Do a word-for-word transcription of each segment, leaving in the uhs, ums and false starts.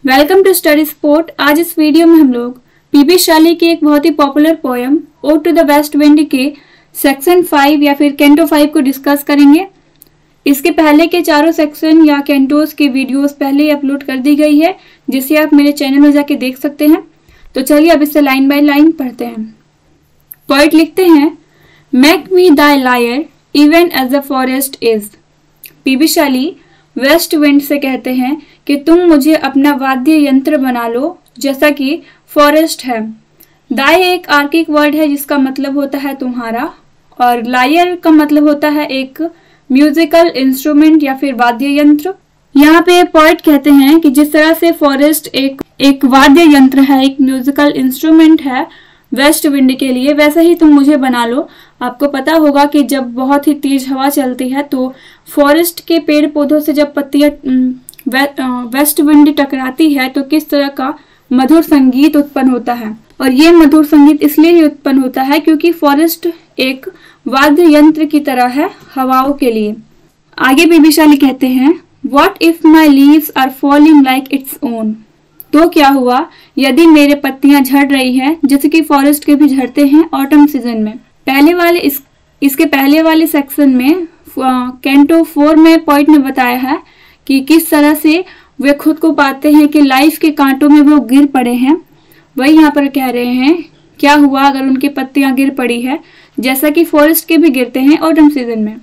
Welcome to study sport. आज इस video में हम लोग पीबी शाली की एक बहुत ही popular poem O to the west wind के सेक्शन फाइव या फिर कैंटो फाइव को डिस्कस करेंगे। इसके पहले के चारों सेक्शन या कैंटोस की वीडियोस पहले ही अपलोड कर दी गई है, जिसे आप मेरे चैनल में जाके देख सकते हैं। तो चलिए अब इसे लाइन बाय लाइन पढ़ते हैं। पोएट लिखते हैं, make me thy lyre even as the forest is. PB Shelley west wind से कहते हैं कि तुम मुझे अपना वाद्य यंत्र बना लो जैसा कि फॉरेस्ट है। दाई एक आर्किक वर्ड है जिसका मतलब होता है तुम्हारा, और लायर का मतलब होता है एक म्यूजिकल इंस्ट्रूमेंट या फिर वाद्य यंत्र। यहाँ पे पोएट कहते हैं कि जिस तरह से फॉरेस्ट एक एक वाद्य यंत्र है, एक म्यूजिकल इंस्ट्रूमेंट है वेस्ट विंड के लिए, वैसे ही तुम मुझे बना लो। आपको पता होगा कि जब बहुत ही तेज हवा चलती है तो फॉरेस्ट के पेड़ पौधों से जब पत्तियां वे, वेस्ट विंड टकराती है तो किस तरह का मधुर संगीत उत्पन्न होता है। और ये मधुर संगीत इसलिए ही उत्पन्न होता है क्योंकि फॉरेस्ट एक वाद्य यंत्र की तरह है हवाओं के लिए। आगे पीबी शाली कहते हैं, What if my leaves are falling like its own? तो क्या हुआ यदि मेरे पत्तियां झड़ रही हैं जैसे कि फॉरेस्ट के भी झड़ते हैं ऑटम सीजन में। पहले वाले इस इसके पहले वाले सेक्शन में कैंटो फोर में पोएट ने बताया है कि किस तरह से वे खुद को पाते हैं कि लाइफ के कांटों में वो गिर पड़े हैं। वही यहाँ पर कह रहे हैं क्या हुआ अगर उनकी पत्तियां गिर पड़ी है जैसा कि फॉरेस्ट के भी गिरते हैं ऑटम सीजन में।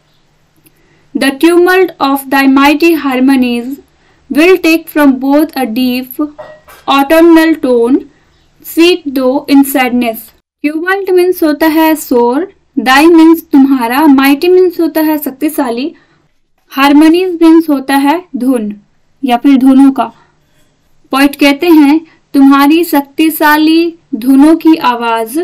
The tumult of thy mighty harmonies will take from both a deep autumnal tone, sweet though in sadness. Tumult means होता है शोर, thy means तुम्हारा, mighty means होता है शक्तिशाली, harmonies means होता है धुन या फिर धुनों का। पोएट कहते हैं तुम्हारी शक्तिशाली धुनों की आवाज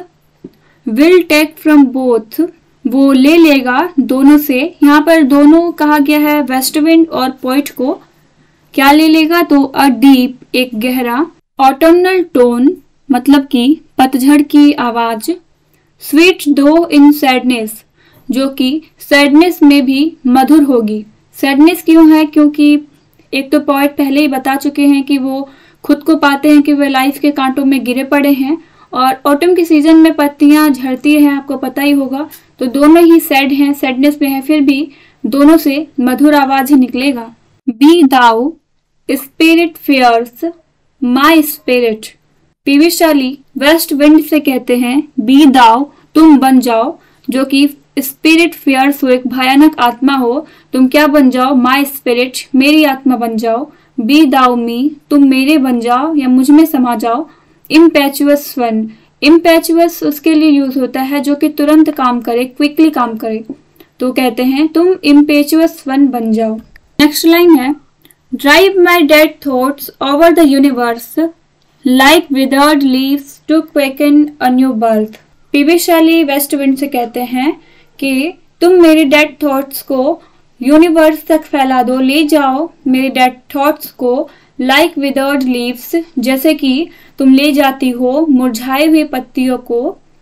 will take from both, वो ले लेगा दोनों से। यहाँ पर दोनों कहा गया है वेस्ट विंड और पोएट को। क्या ले लेगा तो अ डीप एक गहरा, ऑटमनल टोन मतलब कि पतझड़ की आवाज, स्वीट दो इन सैडनेस जो कि सैडनेस में भी मधुर होगी। सैडनेस क्यों है? क्योंकि एक तो पोएट पहले ही बता चुके हैं कि वो खुद को पाते हैं कि वे लाइफ के कांटों में गिरे पड़े हैं, और ऑटम के सीजन में पत्तियां झड़ती हैं, आपको पता ही होगा। तो दोनों ही सैड हैं, सैडनेस में है, फिर भी दोनों से मधुर आवाज ही निकलेगा। Be thou spirit fierce my spirit. PB Shelley west wind से कहते हैं बी दाउ तुम बन जाओ, जो कि स्पिरिट फेयर्स हो एक भयानक आत्मा हो, तुम क्या बन जाओ? माई स्पिरिट मेरी आत्मा बन जाओ। बी दाउ मी तुम मेरे बन जाओ या मुझ में समा जाओ। इम्पेचुअस वन, इम्पेचुअस उसके लिए यूज होता है जो कि तुरंत काम करे, क्विकली काम करे। तो कहते हैं तुम इम्पेचुअस वन बन जाओ। नेक्स्ट लाइन है, drive my dead thoughts over the universe like withered leaves to quicken a new birth. PB Shelley west wind से कहते हैं कि तुम मेरे डेड थॉट्स को यूनिवर्स तक फैला दो, ले जाओ मेरे डेड थॉट्स को लाइक विदर्ड लीव्स जैसे कि तुम ले जाती हो मुरझाए हुए पत्तियों को,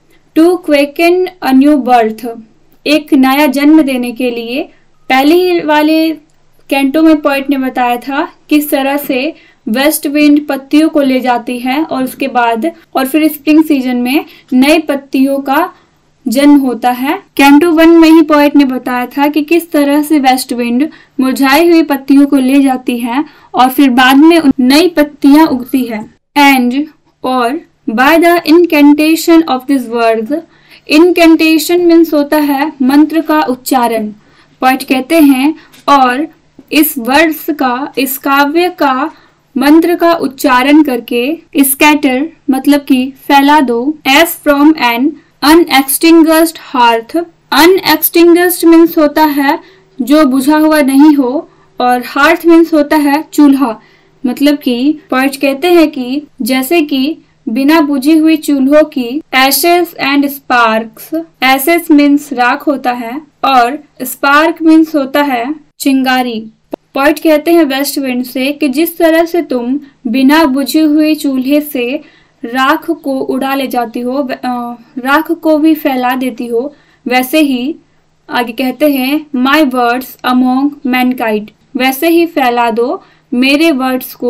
to quicken a new birth एक नया जन्म देने के लिए। पहले ही वाले कैंटो में पोएट ने बताया था किस तरह से वेस्ट विंड पत्तियों को ले जाती है और उसके बाद और फिर स्प्रिंग सीजन में नई पत्तियों का जन्म होता है। कैंटो वन में ही पोएट ने बताया था कि किस तरह से वेस्ट विंड मुरझाई हुई पत्तियों को ले जाती है और फिर बाद में नई पत्तियां उगती है। एंड और by the incantation of this words, incantation means होता है मंत्र का उच्चारण। पोएट कहते हैं और इस वर्ड्स का, इस काव्य का मंत्र का उच्चारण करके स्कैटर मतलब कि फैला दो, as from an unextinguished hearth. Unextinguished means होता है जो बुझा हुआ नहीं हो, और हार्थ मीन्स होता है चूल्हा। मतलब कि पोएट कहते हैं कि जैसे कि बिना बुझी हुई चूल्हों की ashes and sparks, ashes means राख होता है और स्पार्क मीन्स होता है चिंगारी। पोएट कहते हैं वेस्ट विंड से कि जिस तरह से तुम बिना बुझी हुई चूल्हे से राख को उड़ा ले जाती हो, राख को भी फैला देती हो, वैसे ही आगे कहते हैं माई वर्ड्स अमोंग मैनकाइंड, वैसे ही फैला दो मेरे वर्ड्स को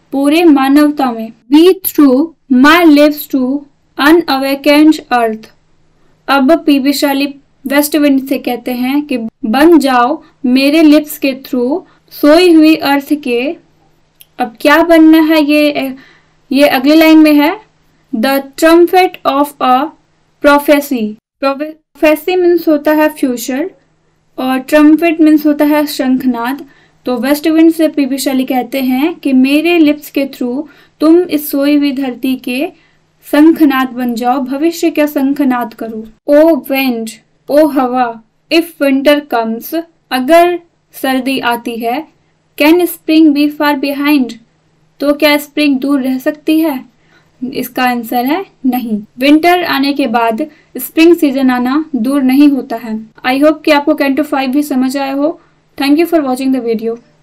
पूरे मानवता में। Be through my lips to unawakened earth. अब पीबी शाली वेस्ट विंड से कहते हैं कि बन जाओ मेरे लिप्स के थ्रू सोई हुई अर्थ के। अब क्या बनना है, ये ये अगली लाइन में है। The trumpet of a prophecy. Prophecy means होता है फ्यूचर और ट्रम्पेट मीन्स होता है शंखनाद। तो वेस्ट विंड से पीबी शाली कहते हैं कि मेरे लिप्स के थ्रू तुम इस सोई हुई धरती के शंखनाद बन जाओ, भविष्य का शंखनाद करो। ओ विंड, ओ हवा, इफ विंटर कम्स, अगर सर्दी आती है, can spring be far behind, तो क्या स्प्रिंग दूर रह सकती है? इसका आंसर है नहीं। विंटर आने के बाद स्प्रिंग सीजन आना दूर नहीं होता है। आई होप कि आपको कैंटो फाइव भी समझ आया हो। Thank you for watching the video.